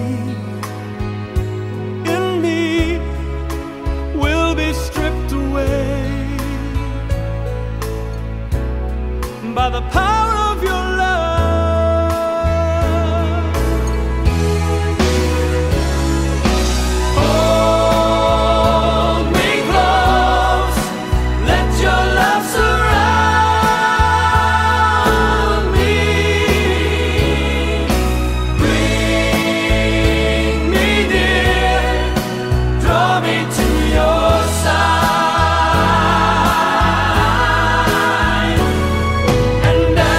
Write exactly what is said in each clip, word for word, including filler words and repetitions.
in me will be stripped away by the power of your love. Hold me close, let your love surround me. Bring me near, draw me to your side, and I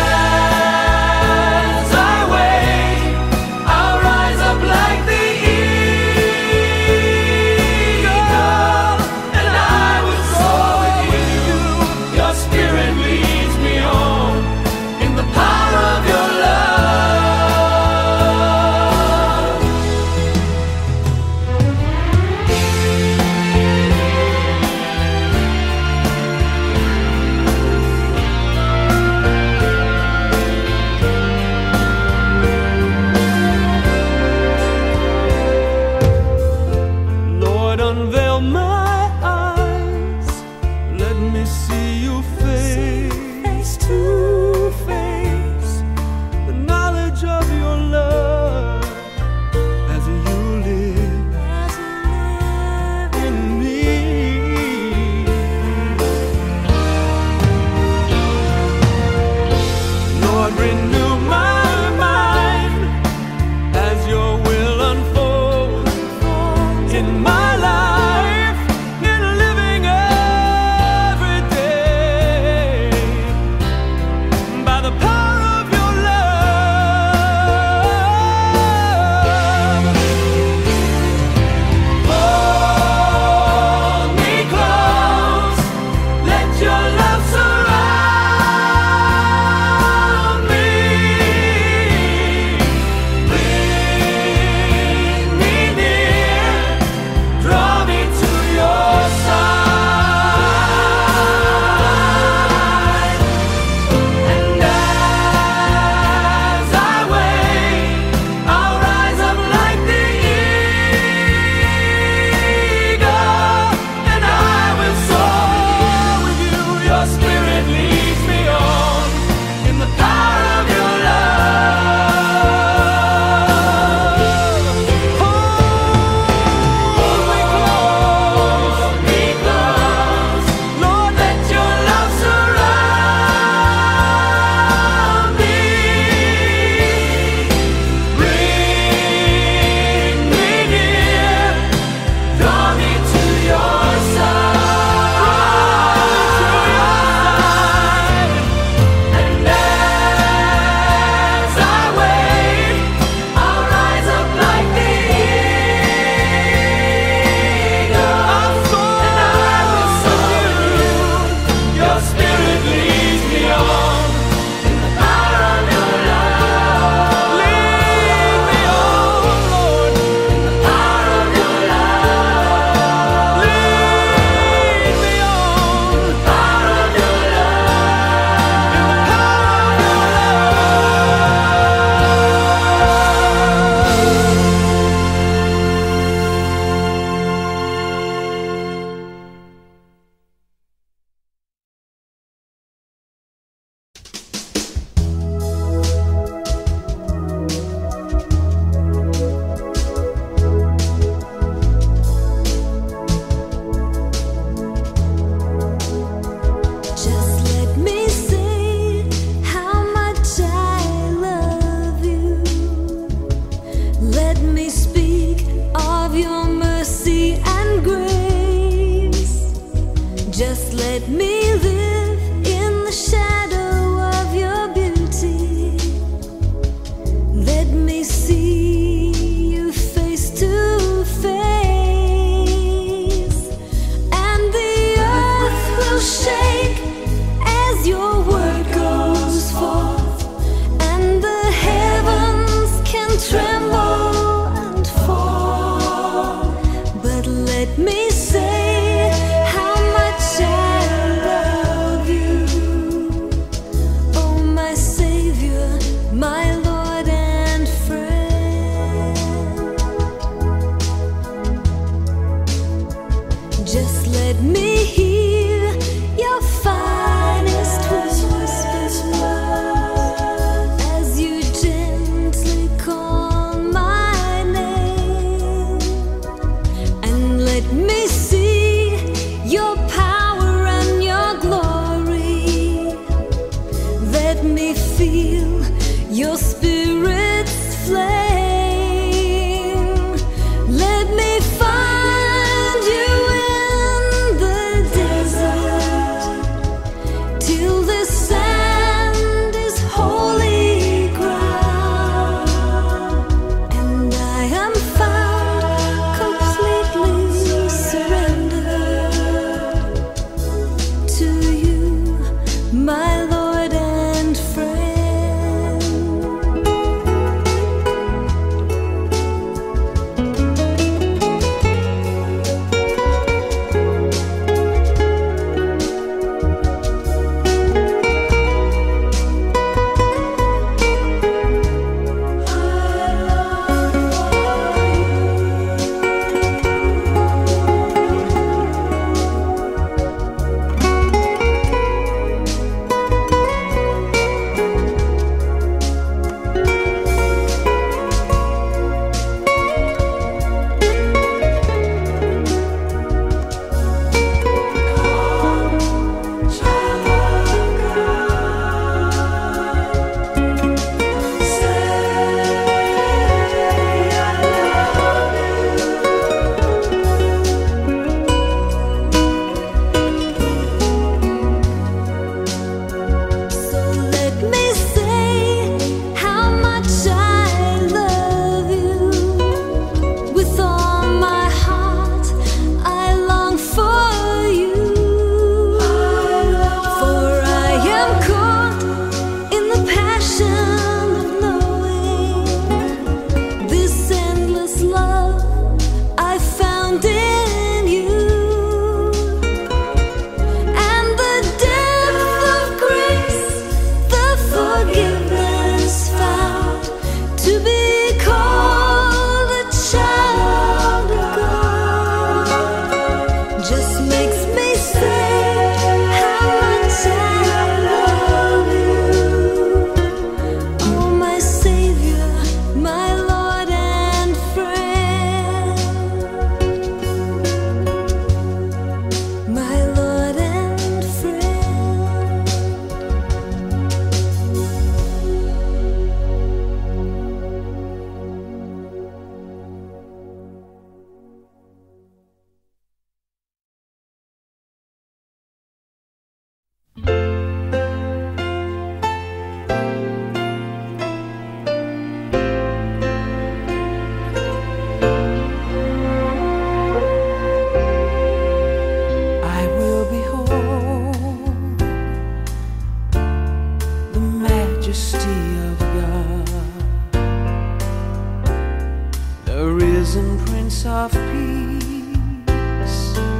the risen Prince of Peace,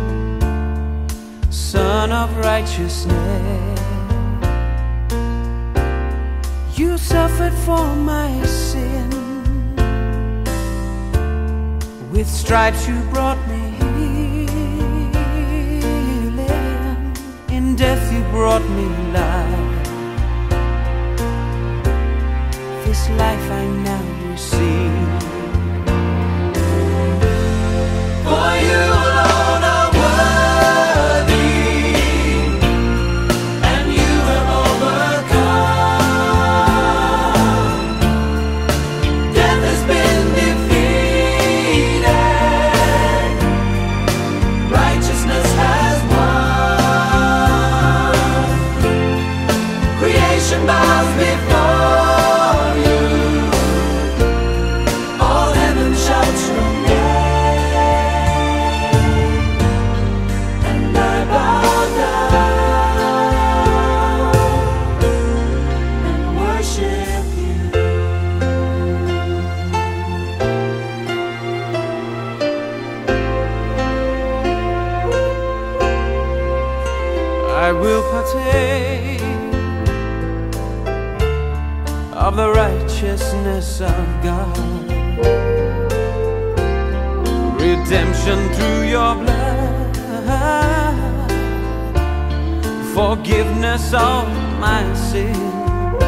Son of righteousness. You suffered for my sin, with stripes you brought me healing, in death you brought me life. This life I now receive. For you alone are worthy, and you have overcome. Death has been defeated, righteousness has won. Creation bows before you, all heaven shouts your name, and I bow down and worship you. I will partake of the righteousness of God, redemption through your blood, forgiveness of my sins,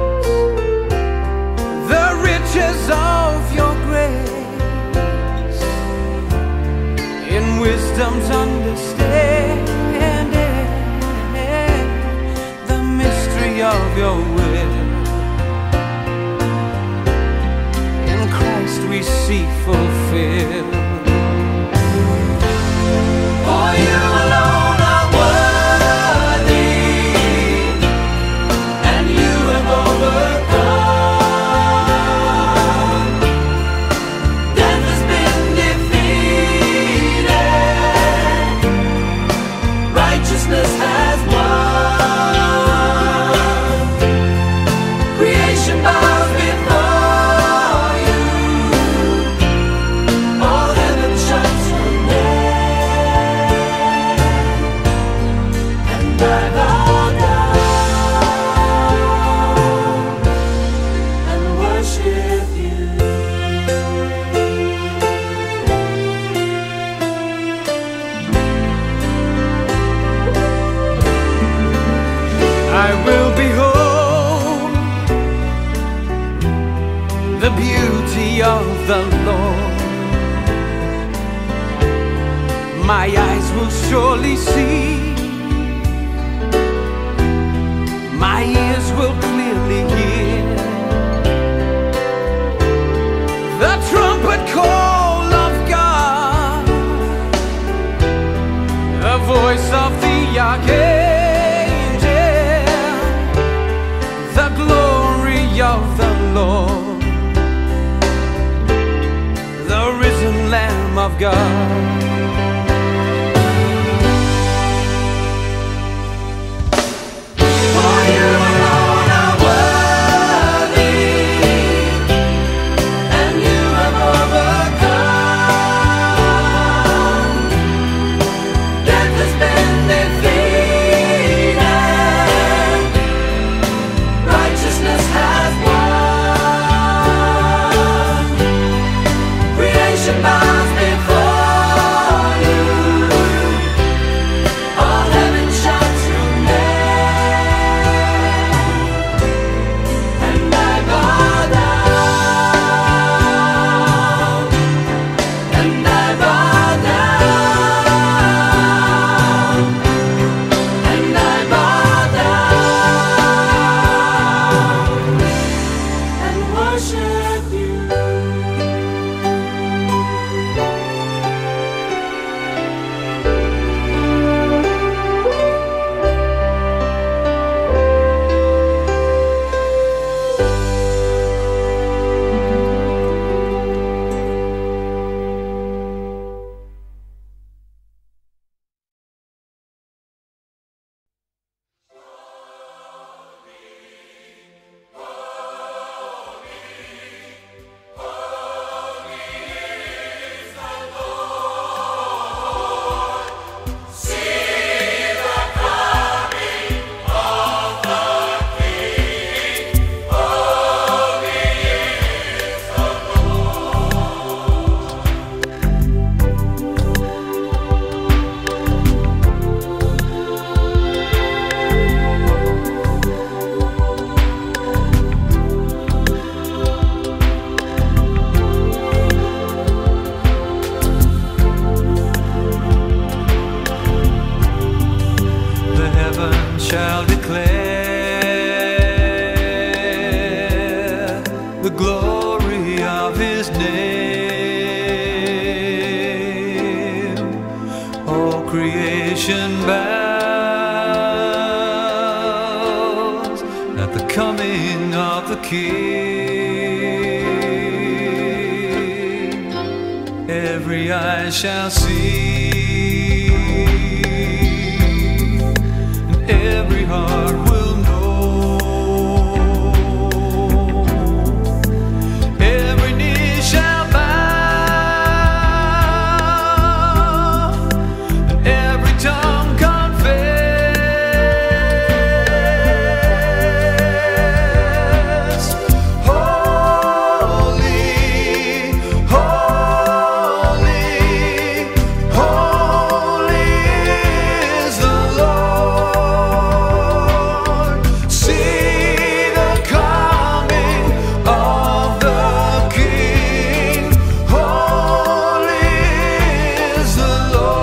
the riches of your grace, in wisdom's understanding, the mystery of your will. We see fulfilled. For you alone are worthy, and you have overcome. Death has been defeated, righteousness has won. Creation bows before I will behold the beauty of the Lord. My eyes will surely see, my ears will clearly hear the trumpet call of God, the voice of the archangel, the glory of the Lord, the risen Lamb of God. Bows before creation bows at the coming of the King. Every eye shall see, and every heart will know. Every knee shall bow, and every tongue confess. Holy, holy, holy is the Lord. See the coming of the King. Holy is the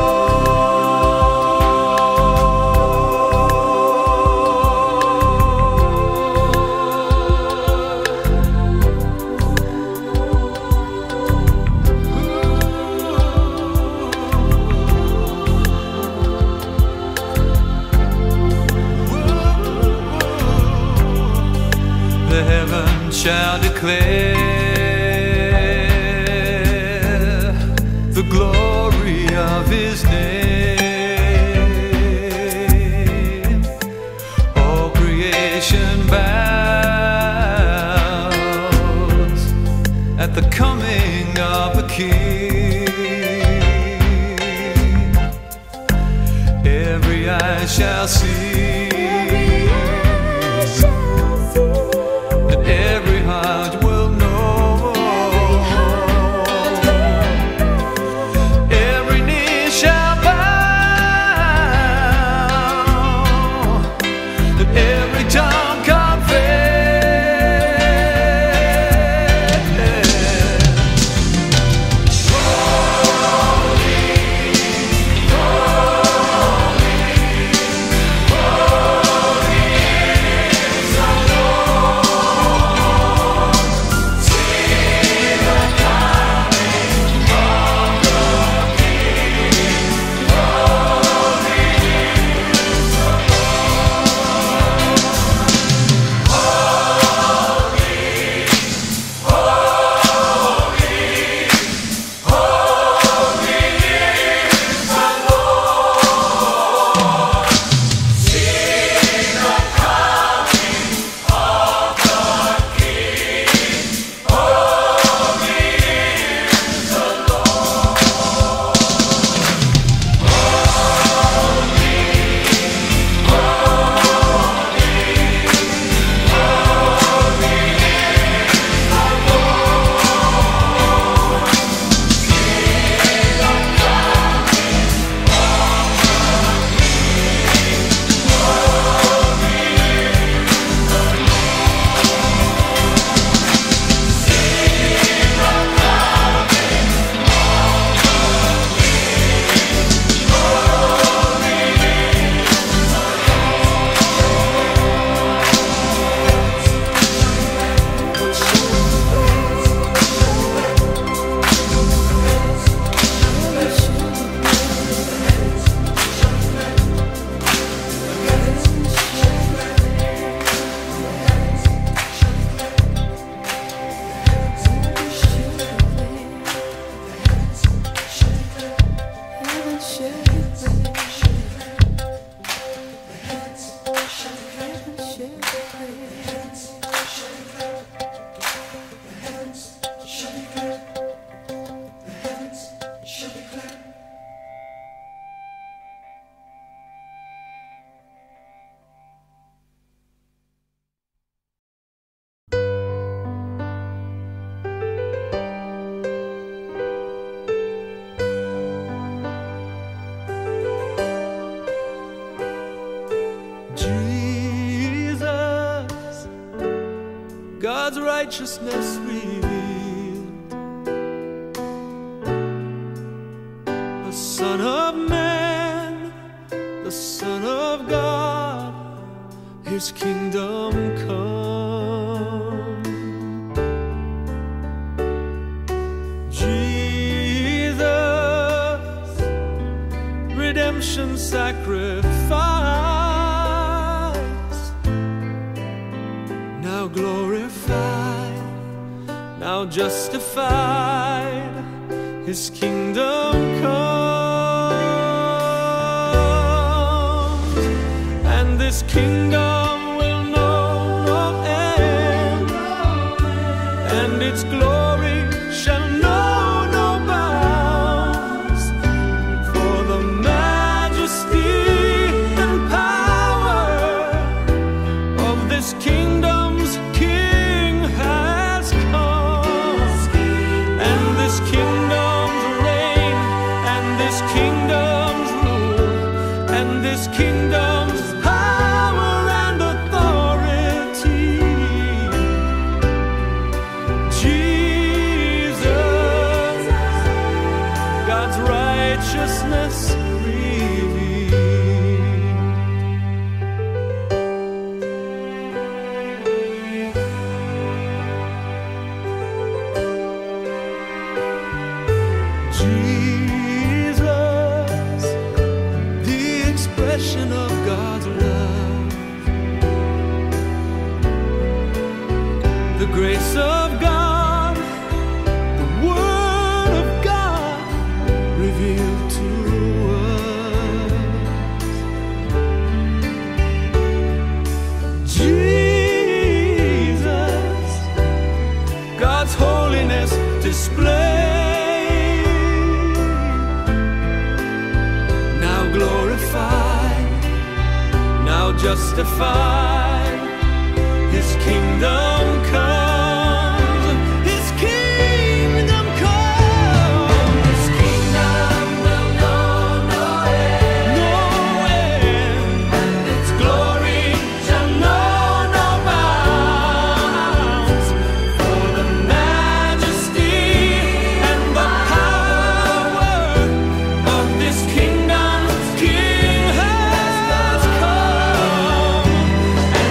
The heavens shall declare the glory of His name. All creation bows at the coming of the King. Every eye shall see, and every heart will know. Every knee shall bow, and every tongue confess. God's righteousness revealed, the Son of Man, the Son of God, His kingdom come. Jesus, redemption redemption sacrifice. Now glorified, now justified, His kingdom comes, and this kingdom will know no end, and its glory shall know no bounds. For the majesty and power of this kingdom's King has come, and this kingdom's reign, and this kingdom's rule, and this kingdom's power and authority. Jesus, God's righteousness revealed. Jesus, the expression of God's love, the grace of God, the Word of God revealed to us. Jesus, God's holiness displayed, now glorified, now justified, His kingdom comes, His kingdom comes. His kingdom will know no end, no end, and its glory shall know no bounds. For the majesty and the power of this kingdom's King has come, and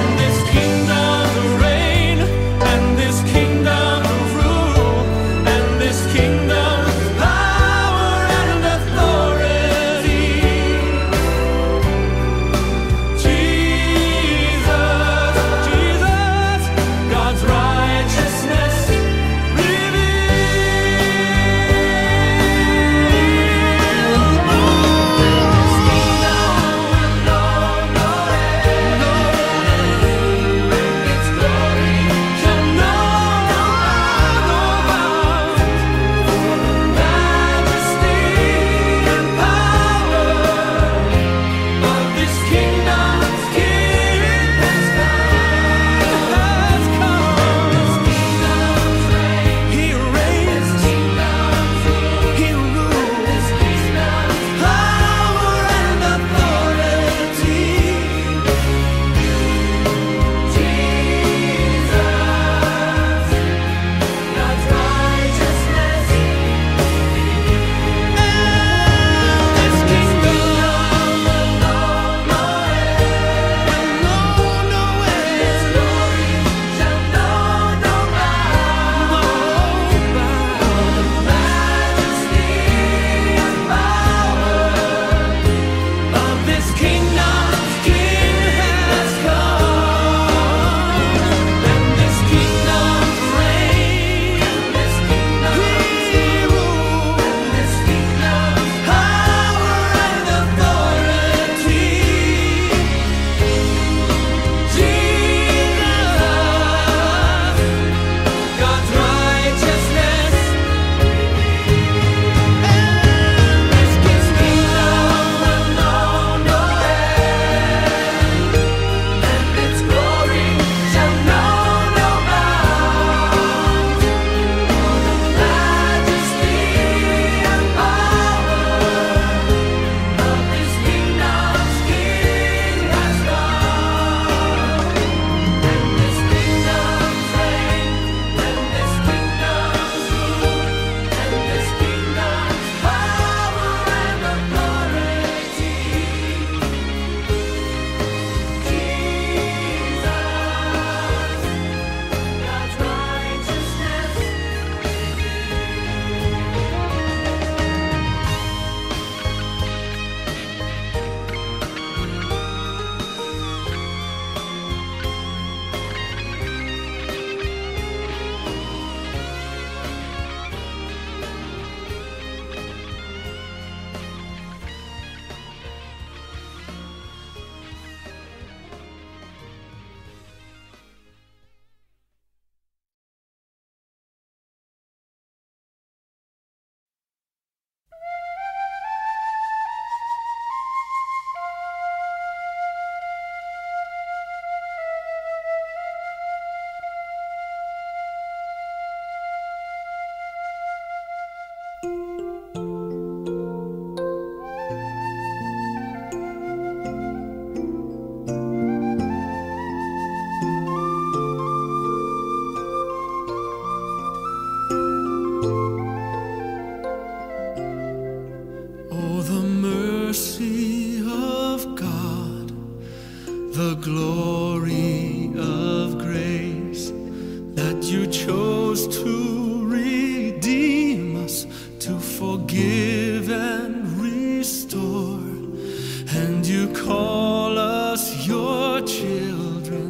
forgive and restore, and you call us your children,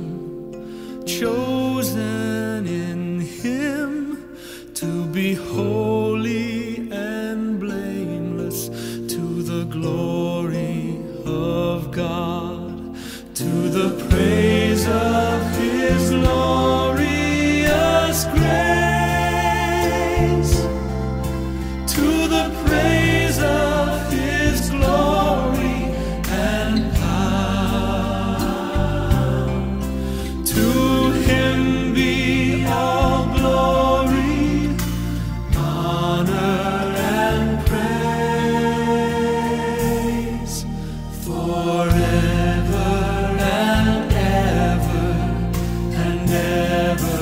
chosen in Him to be holy and blameless, to the glory of God, to the praise of His glorious grace, to the praise of His glory and power. To Him be all glory, honor, and praise forever and ever and ever.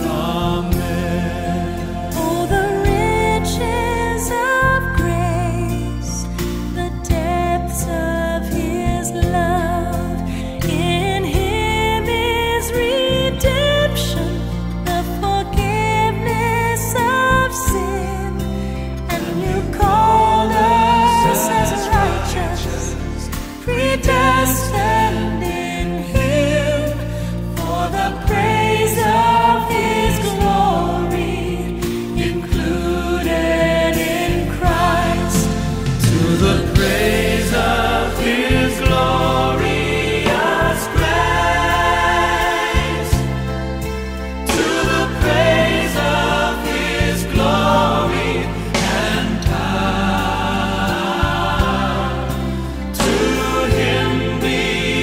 Amen. Oh, the riches of grace, the depths of His love. In Him is redemption, the forgiveness of sin, and You call us as righteous, predestined in Him for the praise of His glory, included in Christ, To the praise of His glorious grace, to the praise of His glory and power. To Him be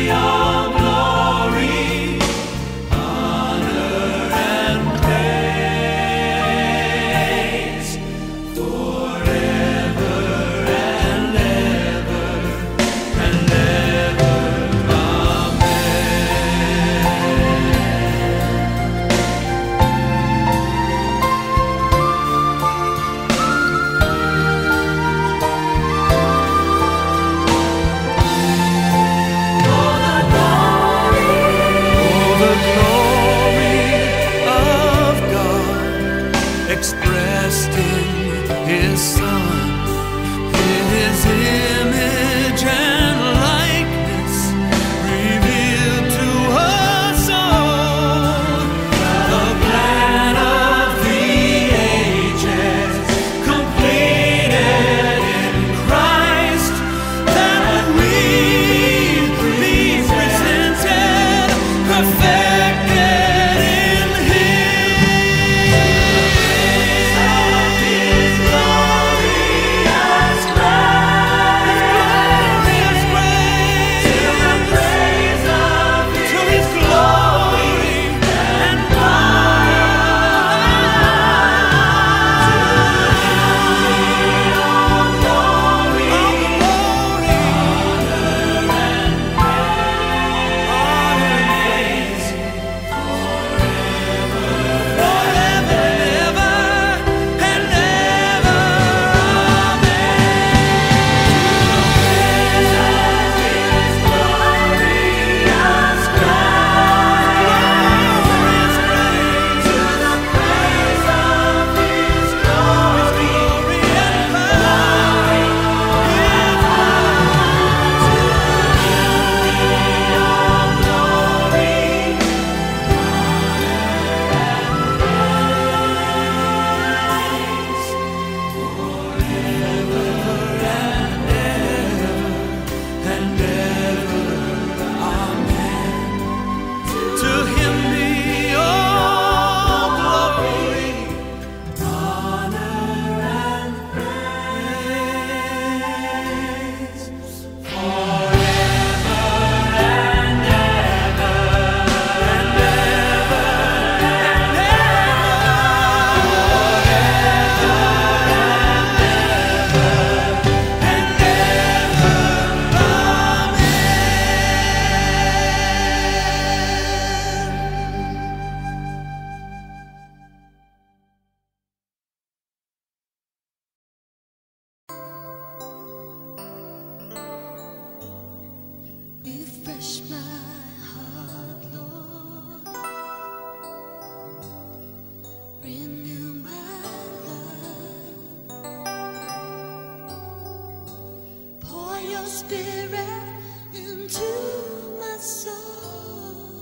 your spirit into my soul.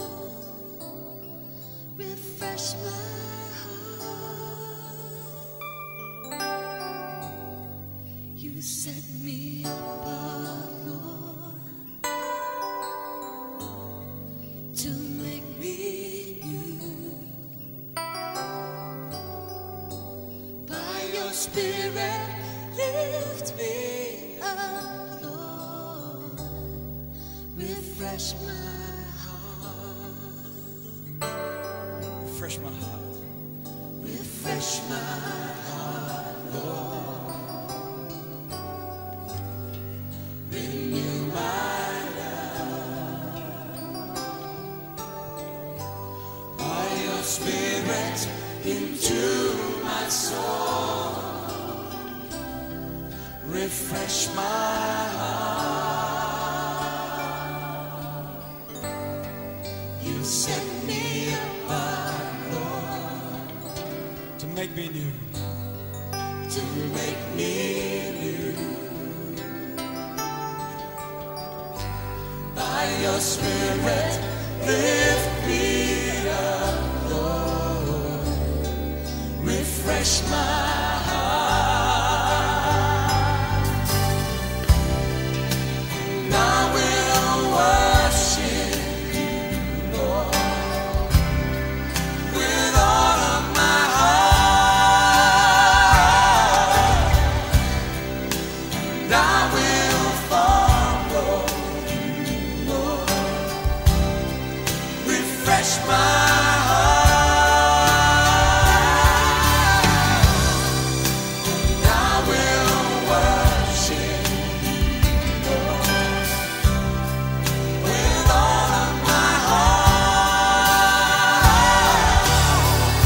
Refresh my heart. You set me apart, Lord, to make me new. By your spirit, lift me up, Lord. Refresh my heart. Refresh my heart. Refresh my heart, Lord. Renew my love. By your spirit into my soul. Refresh my heart. You set me apart, Lord, To make me new. to make me new. By your spirit, lift me up, Lord. Refresh my heart. And I will worship you, Lord, with all of my heart. And I will follow you, Lord. Refresh my heart. And I will worship you, Lord, with all of my heart.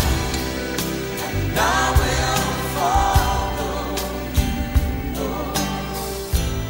And I will follow you, Lord.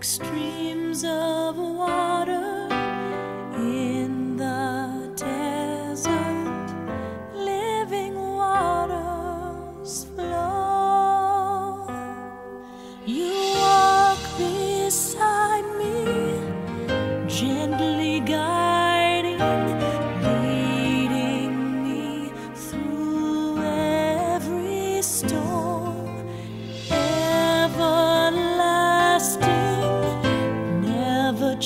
streams of water in the desert, living waters flow. You walk beside me, gently guiding, leading me through every storm, everlasting, never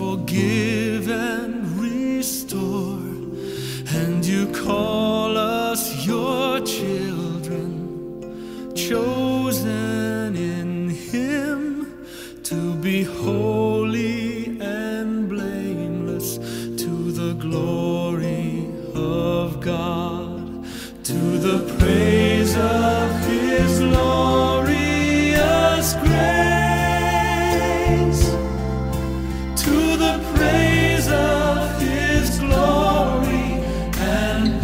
forgive and restore, and you call us your children, chosen in Him to be holy and blameless, to the glory of God, to the praise of His glorious grace, to the praise of His glory and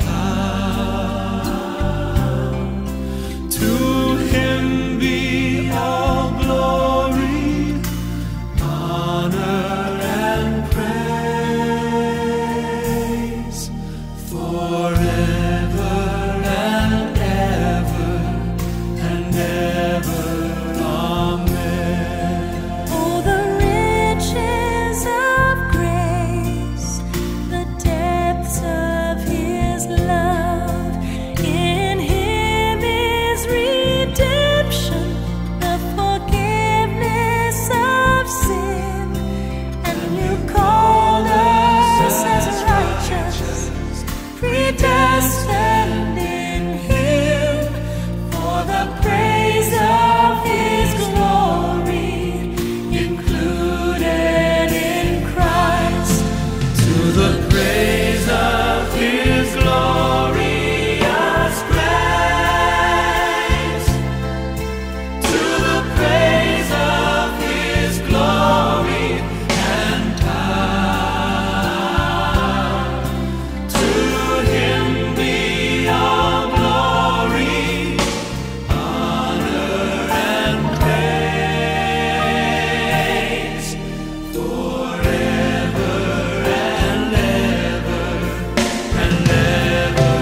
power. To Him be all glory, honor, and praise forever and ever and ever. Amen. Oh, the riches of grace, the depths of His love. In Him is redemption, the forgiveness of sin, and You call us as righteous, predestined in Him for the praise of His glory, included in Christ, To the praise of His glorious grace, to the praise of His glory and power. To Him be all glory, honor, and praise forever and ever and ever.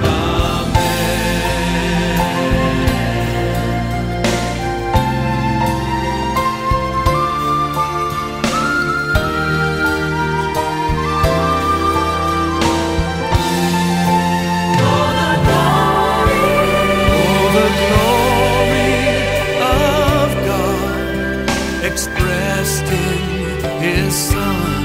Oh, the glory of God expressed in His Son.